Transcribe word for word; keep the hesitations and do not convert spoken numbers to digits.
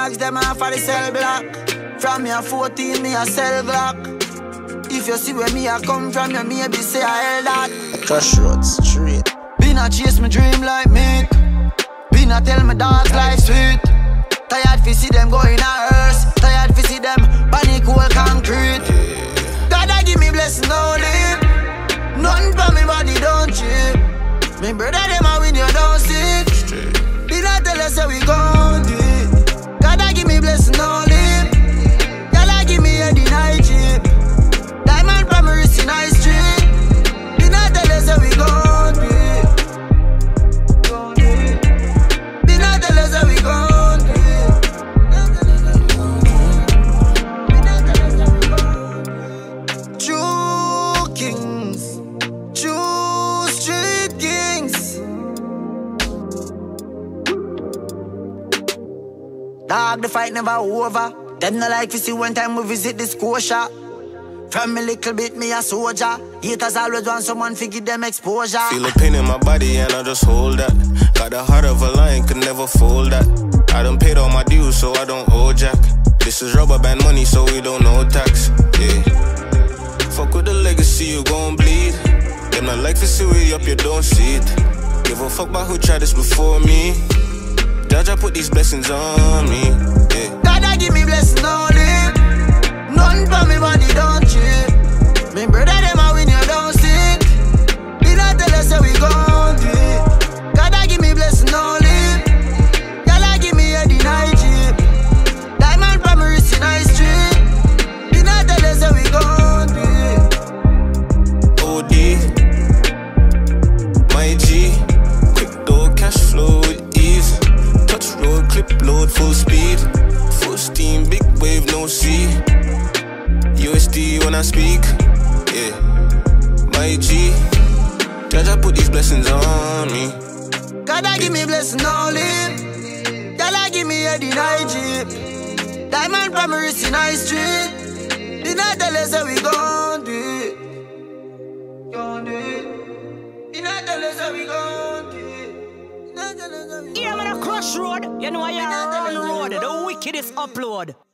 dogs, them off for the cell block. From me a fourteen, me a sell Glock. If you see where me a come from, you maybe say I held that. Crossroads straight. Been a chase my dream like me. Been a tell my dogs life sweet. Tired fi see them going a hearse. Tired fi see them panic whole concrete. God I give me blessing only. Nothing for me body don't cheat. Me brother them a win you don't see. Did I tell us how we gon' do it? God I give me blessing only. God I give me a deny cheap. Diamond from a wrist in high street. Did I tell us how we gon' do it? Did I tell us how we gon' do it? True kings, true street kings. Dog, the fight never over. Them no like to see one time we visit the Scotia. From a little bit, me a soldier. Haters always want someone to give them exposure. Feel a pain in my body and I just hold that. Got the heart of a lion, could never fold that. I done paid all my dues, so I don't owe jack. This is rubber band money, so we don't know tax. Yeah. Fuck with the legacy, you gon' bleed. Them not like to see we up, you don't see it. Give a fuck about who tried this before me. Judge, I put these blessings on me. Yeah. God, I give me blessings only. Nothing for me body don't cheat. Me brother them a win you don't sick. Did I tell us how we gon' do it? God I give me blessing only. God I give me a deny cheap. Diamond from a wrist in high street. Did I tell us how we gon' do it? O D, my G. Quick door, cash flow with ease. Touch road, clip load, full speed. Full steam, big wave, no sea. U S D when I speak, yeah. My G, Judge, I put these blessings on me. God I give me blessing only. God I give me a deny jeep. Diamond from a wrist in high street. Did I tell us how we gon' do it? Gon' do it. Did I tell us how we gon' do it? Did I tell us how we gon' do it? Yeah, man, a Crossroad. You know I am on the road. The wickedest upload.